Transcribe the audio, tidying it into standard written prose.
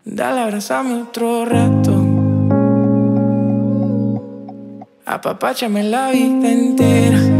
Dale, abrázame otro rato. Apapáchame la vida entera.